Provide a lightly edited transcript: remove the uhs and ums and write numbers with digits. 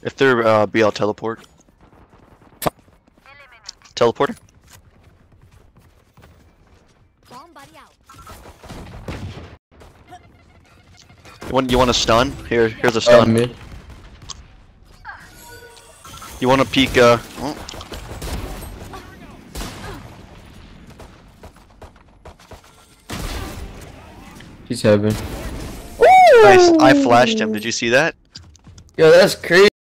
If they're BL teleport. Teleporter. You want a stun? Here's a stun. Mid. You want to peek? Oh. He's heaven. Nice. I flashed him. Did you see that? Yo, that's crazy.